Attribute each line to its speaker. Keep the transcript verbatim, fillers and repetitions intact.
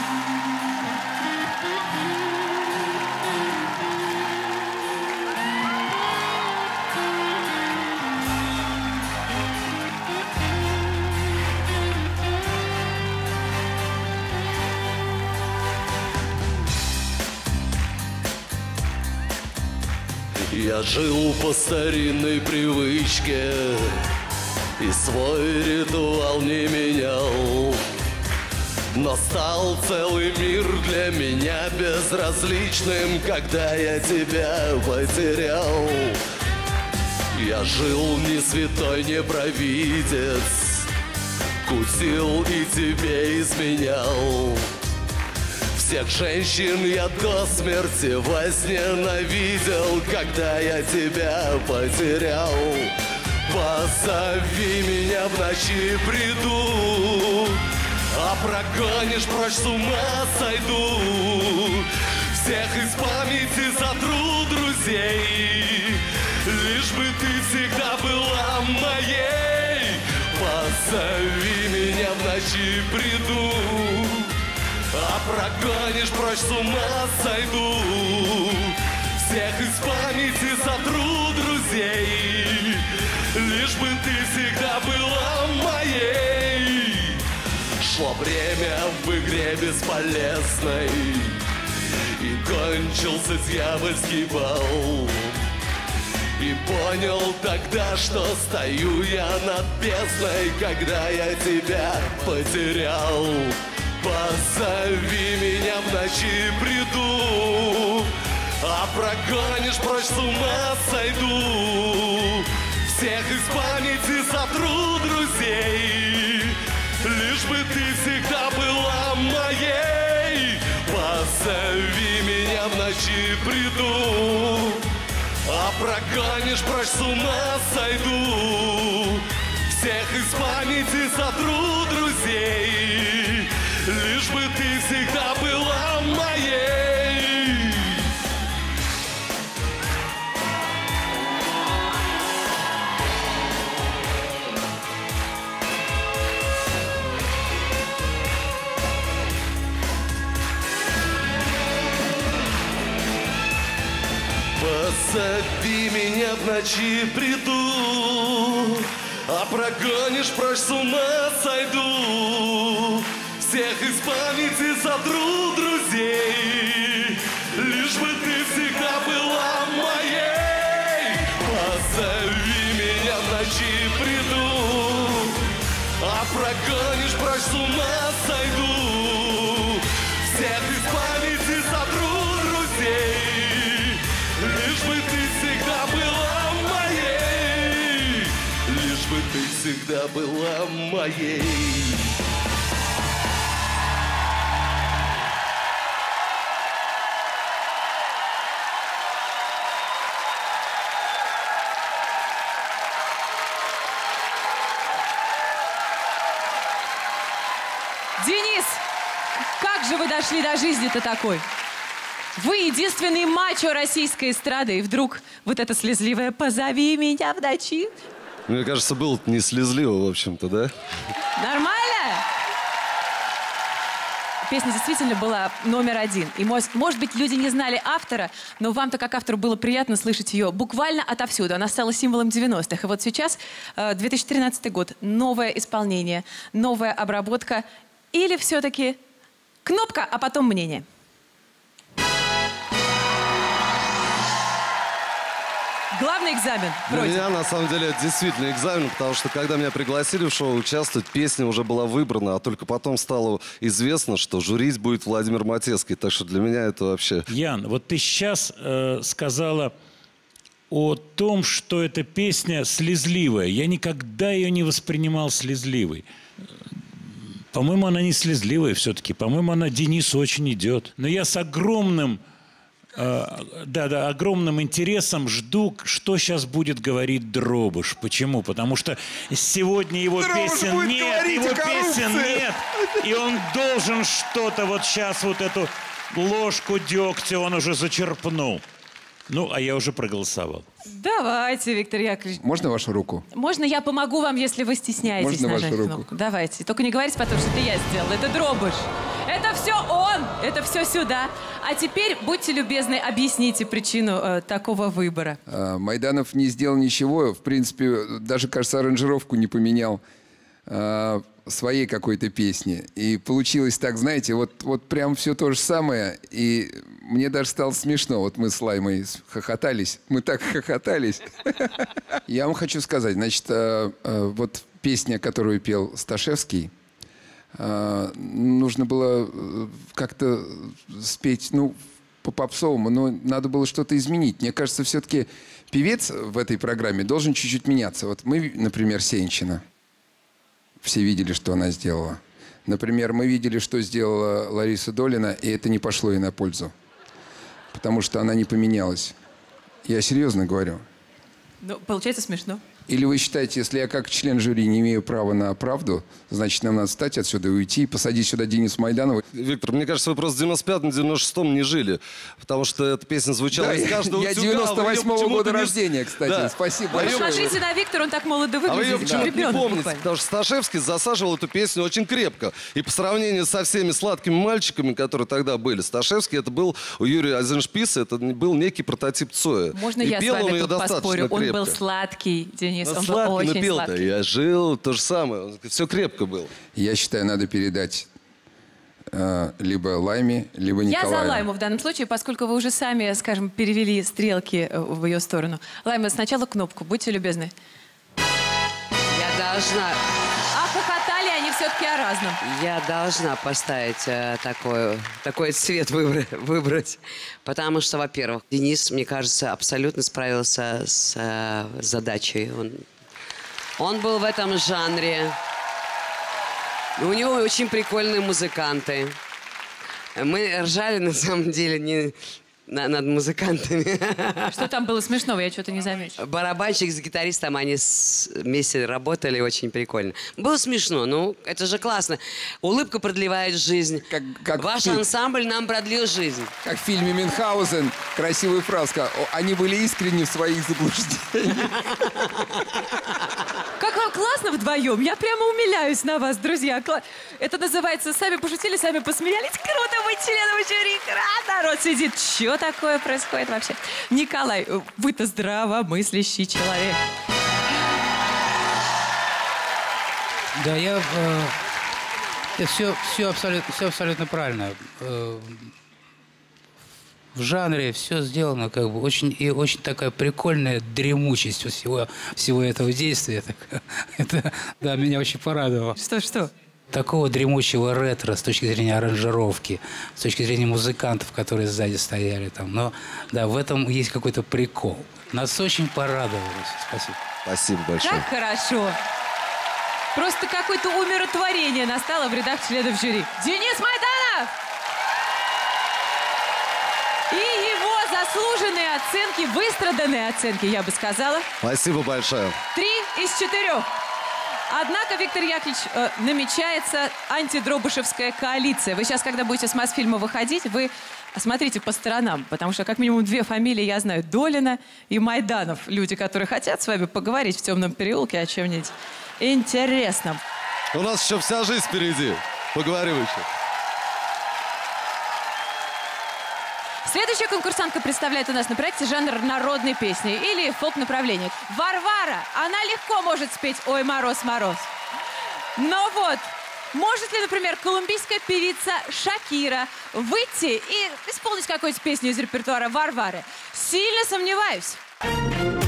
Speaker 1: Я жил по старинной привычке и свой ритуал не менял. Но стал целый мир для меня безразличным, когда я тебя потерял. Я жил не святой, не провидец, кутил и тебе изменял. Всех женщин я до смерти возненавидел, когда я тебя потерял. Позови меня в ночи, приду, а прогонишь прочь, с ума сойду. Всех из памяти сотру друзей, лишь бы ты всегда была моей. Позови меня в ночи, приду, а прогонишь прочь, с ума сойду. Всех из памяти сотру друзей, лишь бы ты всегда была моей. Шло время в игре бесполезной, и кончился дьявольский бал. И понял тогда, что стою я над бездной, когда я тебя потерял. Позови меня в ночи, приду, а прогонишь прочь, с ума сойду. Всех из памяти сотру друзей, лишь бы ты всегда была моей. Позови меня в ночи, приду, а прогонишь прочь, с ума сойду. Всех из памяти сотру друзей, лишь бы ты всегда была моей. Позови меня в ночи, приду, а прогонишь прочь, с ума сойду. Всех из памяти сотру друзей, лишь бы ты всегда была моей. Позови меня в ночи, приду, а прогонишь прочь, с ума сойду. Всех из памяти сотру друзей, лишь бы ты всегда была моей. Лишь бы ты всегда была моей.
Speaker 2: Денис, как же вы дошли до жизни-то такой? Вы единственный мачо российской эстрады, и вдруг вот это слезливое «позови меня в ночи».
Speaker 1: Мне кажется, было не слезливо, в общем-то, да?
Speaker 2: Нормально? Песня действительно была номер один. И, может, может быть, люди не знали автора, но вам-то, как автору, было приятно слышать ее буквально отовсюду. Она стала символом девяностых. И вот сейчас, две тысячи тринадцатый год, новое исполнение, новая обработка. Или все-таки кнопка, а потом мнение? Главный экзамен.
Speaker 1: Для меня, на самом деле, это действительно экзамен, потому что, когда меня пригласили в шоу участвовать, песня уже была выбрана, а только потом стало известно, что жюрить будет Владимир Матецкий. Так что для меня это вообще...
Speaker 3: Ян, вот ты сейчас э, сказала о том, что эта песня слезливая. Я никогда ее не воспринимал слезливой. По-моему, она не слезливая все-таки. По-моему, она Денису очень идет. Но я с огромным... Да, да, огромным интересом жду, что сейчас будет говорить Дробыш. Почему? Потому что сегодня его
Speaker 4: Дробыш
Speaker 3: песен нет, его песен нет, и он должен что-то вот сейчас вот эту ложку дегтя он уже зачерпнул. Ну, а я уже проголосовал.
Speaker 2: Давайте, Виктор Яковлевич.
Speaker 4: Можно вашу руку?
Speaker 2: Можно я помогу вам, если вы стесняетесь
Speaker 4: Можно
Speaker 2: нажать
Speaker 4: вашу руку?
Speaker 2: кнопку? Давайте. Только не говорите потом, что это я сделала. Это Дробыш. Это все он, это все сюда. А теперь, будьте любезны, объясните причину э, такого выбора.
Speaker 4: А, Майданов не сделал ничего, в принципе, даже, кажется, аранжировку не поменял а, своей какой-то песни. И получилось так, знаете, вот, вот прям все то же самое. И мне даже стало смешно. Вот мы с Лаймой хохотались, мы так хохотались. Я вам хочу сказать, значит, а, а, вот песня, которую пел Сташевский, а, нужно было как-то спеть, ну, по-попсовому, но надо было что-то изменить. Мне кажется, все-таки певец в этой программе должен чуть-чуть меняться. Вот мы, например, Сенчина. Все видели, что она сделала. Например, мы видели, что сделала Лариса Долина, и это не пошло ей на пользу. Потому что она не поменялась. Я серьезно говорю.
Speaker 2: Ну, получается смешно.
Speaker 4: Или вы считаете, если я как член жюри не имею права на правду, значит, нам надо встать отсюда и уйти, и посадить сюда Денису Майданова?
Speaker 1: Виктор, мне кажется, вы просто в девяносто пятом — девяносто шестом не жили, потому что эта песня звучала
Speaker 4: Да,
Speaker 1: из каждого
Speaker 4: я
Speaker 1: утюга,
Speaker 4: девяносто восьмого
Speaker 1: а вы её
Speaker 4: года
Speaker 1: почему-то не-
Speaker 4: рождения, кстати.
Speaker 1: Да.
Speaker 4: Спасибо
Speaker 1: А вы её
Speaker 4: большое.
Speaker 2: Посмотрите на Виктора, он так молодо
Speaker 1: А вы ее
Speaker 2: выглядит.
Speaker 1: почему-то не
Speaker 2: Ребенок
Speaker 1: помните,
Speaker 2: буквально.
Speaker 1: потому что Сташевский засаживал эту песню очень крепко. И по сравнению со всеми сладкими мальчиками, которые тогда были, Сташевский, это был у Юрия Айзеншписа, это был некий прототип Цоя.
Speaker 2: Можно
Speaker 1: И
Speaker 2: я с
Speaker 1: пел он
Speaker 2: вами
Speaker 1: ее
Speaker 2: тут
Speaker 1: достаточно
Speaker 2: поспорю? Он
Speaker 1: крепко.
Speaker 2: был сладкий, Денис,
Speaker 1: Но
Speaker 2: он
Speaker 1: сладкий,
Speaker 2: был
Speaker 1: но
Speaker 2: очень
Speaker 1: пел-то.
Speaker 2: сладкий.
Speaker 1: Я жил, то же самое. Все крепко было.
Speaker 4: Я считаю, надо передать э, либо Лайме, либо
Speaker 2: Я
Speaker 4: Николаю.
Speaker 2: за Лайму в данном случае, поскольку вы уже сами, скажем, перевели стрелки э, в ее сторону. Лайма, сначала кнопку, будьте любезны.
Speaker 5: Я должна,
Speaker 2: А хохотали они все-таки о разном.
Speaker 5: я должна поставить э, такой, такой цвет выбра- выбрать. Потому что, во-первых, Денис, мне кажется, абсолютно справился с э, задачей. Он, он был в этом жанре. У него очень прикольные музыканты. Мы ржали, на самом деле, не на- над музыкантами.
Speaker 2: Что там было смешного, я что-то не заметила.
Speaker 5: Барабанщик с гитаристом, они с- вместе работали, очень прикольно. Было смешно, ну, это же классно. Улыбка продлевает жизнь.
Speaker 4: Как- как
Speaker 5: Ваш
Speaker 4: ты-
Speaker 5: ансамбль нам продлил жизнь.
Speaker 4: Как в фильме «Мюнхгаузен», красивая фраза. О, они были искренни в своих заблуждениях.
Speaker 2: Как вам классно вдвоем. Я прямо умиляюсь на вас, друзья. Кла- Это называется «Сами пошутили, сами посмеялись». Круто быть членом жюри. Кра- Народ сидит. Что такое происходит вообще? Николай, э, вы-то здравомыслящий человек.
Speaker 6: Да, я, э, я все, все, абсолютно, все абсолютно правильно. Э, в жанре все сделано как бы очень и очень такая прикольная дремучесть всего, всего этого действия. Так, это, да, меня очень порадовало.
Speaker 2: Что-что?
Speaker 6: Такого дремучего ретро с точки зрения аранжировки, с точки зрения музыкантов, которые сзади стояли там. Но да, в этом есть какой-то прикол. Нас очень порадовало. Спасибо.
Speaker 1: Спасибо большое.
Speaker 2: Как хорошо. Просто какое-то умиротворение настало в рядах членов жюри. Денис Майданов! И его заслуженные оценки, выстраданные оценки, я бы сказала,
Speaker 1: Спасибо большое.
Speaker 2: три из четырех. Однако, Виктор Яковлевич, э, намечается антидробышевская коалиция. Вы сейчас, когда будете с Мосфильма выходить, вы смотрите по сторонам, потому что как минимум две фамилии я знаю: Долина и Майданов. Люди, которые хотят с вами поговорить в темном переулке о чем-нибудь интересном.
Speaker 1: У нас еще вся жизнь впереди. Поговорим еще.
Speaker 2: Следующая конкурсантка представляет у нас на проекте жанр народной песни или фолк-направление. Варвара, она легко может спеть «Ой, мороз, мороз». Но вот, может ли, например, колумбийская певица Шакира выйти и исполнить какую-то песню из репертуара Варвары? Сильно сомневаюсь.